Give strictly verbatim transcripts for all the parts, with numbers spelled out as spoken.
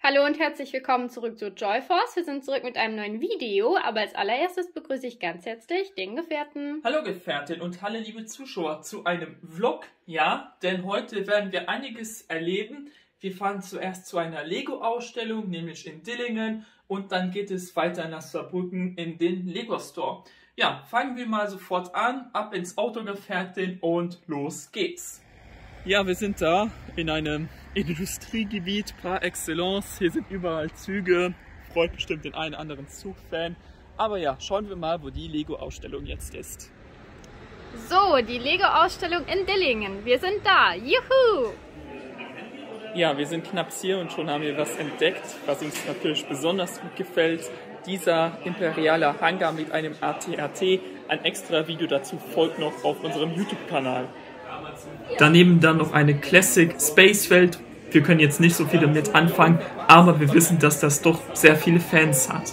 Hallo und herzlich willkommen zurück zu Joyforce. Wir sind zurück mit einem neuen Video, aber als allererstes begrüße ich ganz herzlich den Gefährten. Hallo Gefährtin und hallo liebe Zuschauer zu einem Vlog, ja, denn heute werden wir einiges erleben. Wir fahren zuerst zu einer Lego-Ausstellung, nämlich in Dillingen, und dann geht es weiter nach Saarbrücken in den Lego Store. Ja, fangen wir mal sofort an, ab ins Auto Gefährtin und los geht's. Ja, wir sind da in einem Industriegebiet par excellence. Hier sind überall Züge, freut bestimmt den einen oder anderen Zugfan. Aber ja, schauen wir mal, wo die Lego-Ausstellung jetzt ist. So, die Lego-Ausstellung in Dillingen. Wir sind da. Juhu! Ja, wir sind knapp hier und schon haben wir was entdeckt, was uns natürlich besonders gut gefällt. Dieser imperiale Hangar mit einem A T A T. Ein extra Video dazu folgt noch auf unserem YouTube-Kanal. Daneben dann noch eine Classic Space Welt. Wir können jetzt nicht so viel damit anfangen, aber wir wissen, dass das doch sehr viele Fans hat.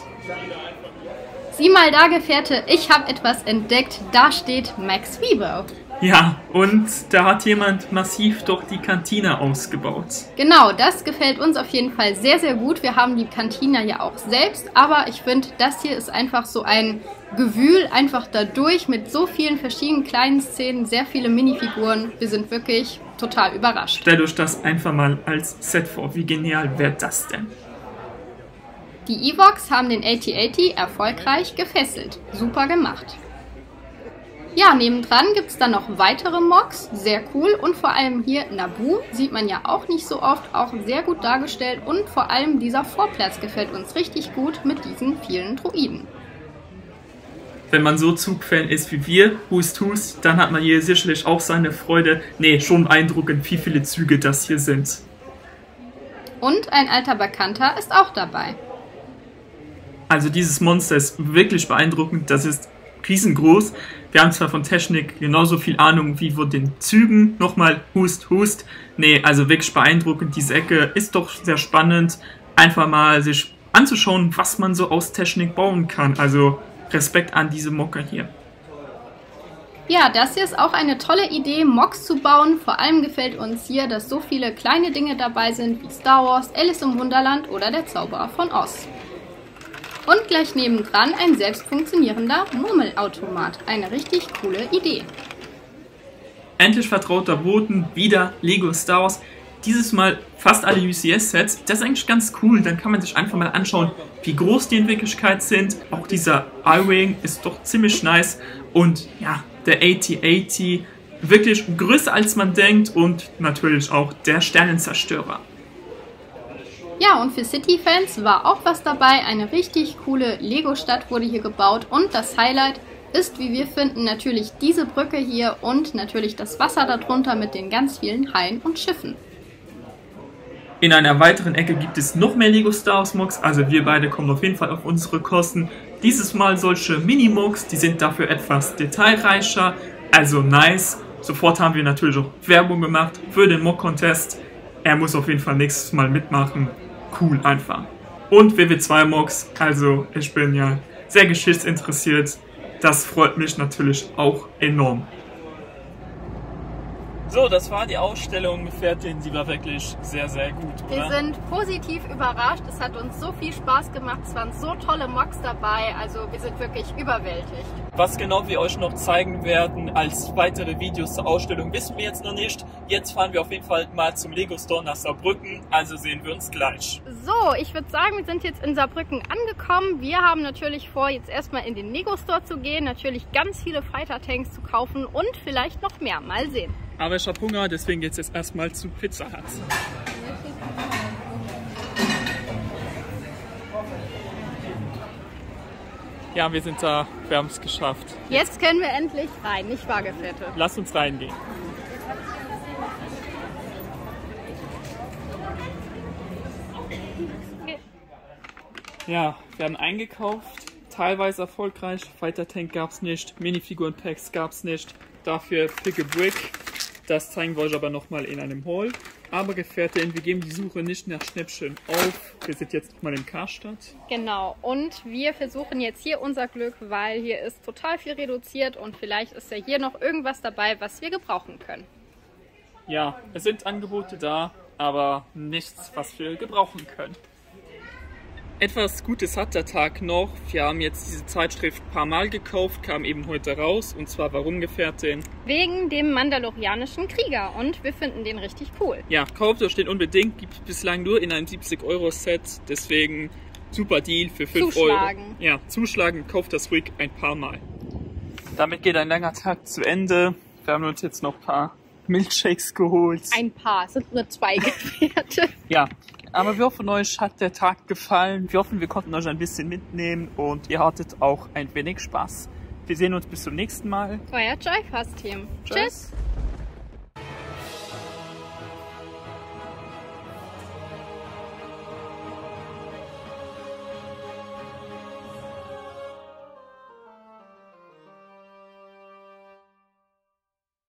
Sieh mal da, Gefährte, ich habe etwas entdeckt. Da steht Max Rebo. Ja, und da hat jemand massiv doch die Kantine ausgebaut. Genau, das gefällt uns auf jeden Fall sehr, sehr gut. Wir haben die Kantine ja auch selbst, aber ich finde, das hier ist einfach so ein Gewühl, einfach dadurch mit so vielen verschiedenen kleinen Szenen, sehr viele Minifiguren. Wir sind wirklich total überrascht. Stellt euch das einfach mal als Set vor. Wie genial wäre das denn? Die Evox haben den A T A T erfolgreich gefesselt. Super gemacht. Ja, nebendran gibt es dann noch weitere Mocs, sehr cool, und vor allem hier Naboo, sieht man ja auch nicht so oft, auch sehr gut dargestellt, und vor allem dieser Vorplatz gefällt uns richtig gut mit diesen vielen Droiden. Wenn man so Zugfan ist wie wir, Hust Hust, dann hat man hier sicherlich auch seine Freude. Nee, schon beeindruckend, wie viele Züge das hier sind. Und ein alter Bekannter ist auch dabei. Also dieses Monster ist wirklich beeindruckend, das ist riesengroß. Wir haben zwar von Technik genauso viel Ahnung wie von den Zügen. Nochmal Hust, Hust. Nee, also wirklich beeindruckend. Diese Ecke ist doch sehr spannend. Einfach mal sich anzuschauen, was man so aus Technik bauen kann. Also Respekt an diese Mocke hier. Ja, das hier ist auch eine tolle Idee, Mocs zu bauen. Vor allem gefällt uns hier, dass so viele kleine Dinge dabei sind, wie Star Wars, Alice im Wunderland oder der Zauberer von Oz. Und gleich nebendran ein selbst funktionierender Murmelautomat. Eine richtig coole Idee. Endlich vertrauter Boden, wieder Lego Star Wars. Dieses Mal fast alle U C S-Sets. Das ist eigentlich ganz cool. Dann kann man sich einfach mal anschauen, wie groß die in Wirklichkeit sind. Auch dieser I-Wing ist doch ziemlich nice. Und ja, der A T A T wirklich größer als man denkt. Und natürlich auch der Sternenzerstörer. Ja, und für City-Fans war auch was dabei. Eine richtig coole Lego-Stadt wurde hier gebaut. Und das Highlight ist, wie wir finden, natürlich diese Brücke hier und natürlich das Wasser darunter mit den ganz vielen Haien und Schiffen. In einer weiteren Ecke gibt es noch mehr Lego Star Wars Mocs, also wir beide kommen auf jeden Fall auf unsere Kosten. Dieses Mal solche Mini-Mocs, die sind dafür etwas detailreicher, also nice. Sofort haben wir natürlich auch Werbung gemacht für den Moc-Contest. Er muss auf jeden Fall nächstes Mal mitmachen. Cool einfach. Und W W zwei Mocs, also ich bin ja sehr geschichtsinteressiert. Das freut mich natürlich auch enorm. So, das war die Ausstellung, Gefährtin. Sie war wirklich sehr, sehr gut, oder? Wir sind positiv überrascht. Es hat uns so viel Spaß gemacht. Es waren so tolle Mocs dabei. Also wir sind wirklich überwältigt. Was genau wir euch noch zeigen werden als weitere Videos zur Ausstellung, wissen wir jetzt noch nicht. Jetzt fahren wir auf jeden Fall mal zum Lego Store nach Saarbrücken. Also sehen wir uns gleich. So, ich würde sagen, wir sind jetzt in Saarbrücken angekommen. Wir haben natürlich vor, jetzt erstmal in den Lego Store zu gehen. Natürlich ganz viele Fighter Tanks zu kaufen und vielleicht noch mehr. Mal sehen. Aber ich habe Hunger, deswegen geht es jetzt erstmal zu Pizza Hut. Ja, wir sind da, wir haben es geschafft. Jetzt können wir endlich rein, nicht wahr, Gefährte? Lass uns reingehen. Ja, wir haben eingekauft, teilweise erfolgreich. Fighter Tank gab es nicht, Minifiguren Packs gab es nicht. Dafür Pick a Brick. Das zeigen wir euch aber nochmal in einem Haul. Aber Gefährtin, wir geben die Suche nicht nach Schnäppchen auf. Wir sind jetzt nochmal in Karstadt. Genau, und wir versuchen jetzt hier unser Glück, weil hier ist total viel reduziert und vielleicht ist ja hier noch irgendwas dabei, was wir gebrauchen können. Ja, es sind Angebote da, aber nichts, was wir gebrauchen können. Etwas Gutes hat der Tag noch. Wir haben jetzt diese Zeitschrift ein paar Mal gekauft, kam eben heute raus. Und zwar warum, Gefährtin? Wegen dem mandalorianischen Krieger und wir finden den richtig cool. Ja, kauft euch den unbedingt. Gibt es bislang nur in einem siebzig Euro Set. Deswegen super Deal für fünf Euro. Zuschlagen. Ja, zuschlagen, kauft das ruhig ein paar Mal. Damit geht ein langer Tag zu Ende. Wir haben uns jetzt noch ein paar Milkshakes geholt. Ein paar, es sind nur zwei Gefährte. Ja, aber wir hoffen, euch hat der Tag gefallen. Wir hoffen, wir konnten euch ein bisschen mitnehmen und ihr hattet auch ein wenig Spaß. Wir sehen uns bis zum nächsten Mal. Euer Joyfast-Team. Tschüss. Tschüss.